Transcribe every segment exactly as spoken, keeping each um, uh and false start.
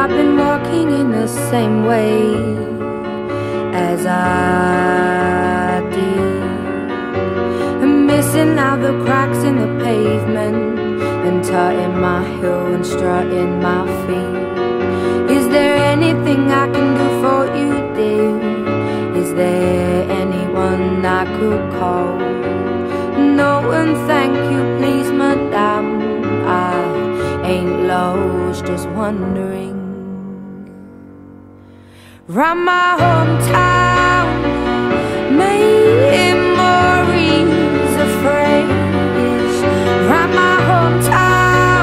I've been walking in the same way as I did, and missing out the cracks in the pavement, and tutting my heel and strutting my feet. Is there anything I can do for you, dear? Is there anyone I could call? No, and thank you, please, madame. I ain't lost, just wondering. Round my hometown, memories of phrase. Round my hometown,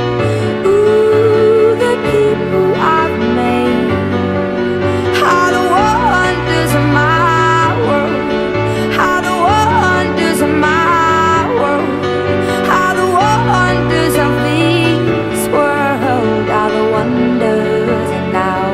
ooh, the people I've made. How the wonders of my world, how the wonders of my world, how the wonders of this world, how the wonders of now.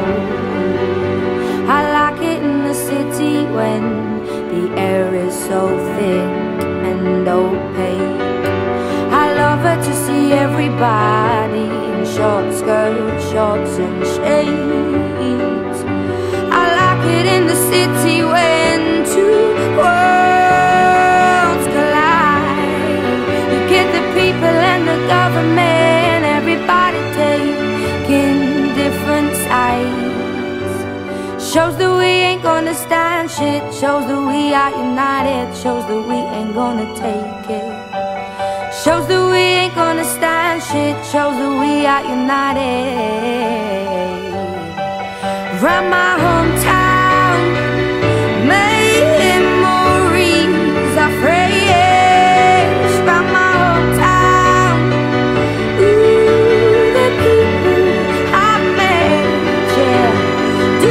I like it in the city when the air is so thick and opaque. I love it to see everybody in short skirts, shorts and shades. I like it in the city when two worlds collide. You get the people and the government, everybody taking different sides. Shows that we ain't gonna stand shit, shows that we are united, shows that we ain't gonna take it. Shows that we ain't gonna stand shit, shows that we are united. Round my hometown, memories are fresh. Round my hometown, ooh, the people I've met, yeah. Do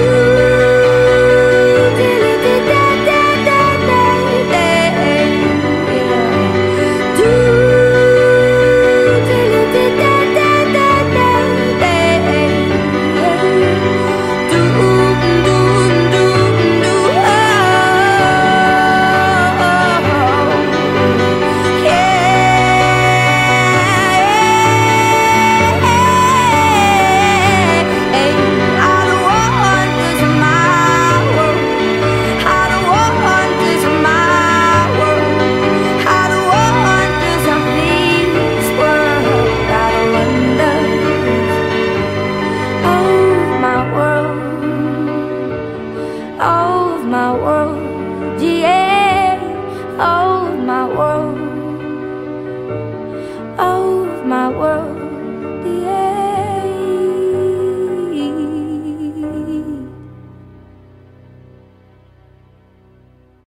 of my world.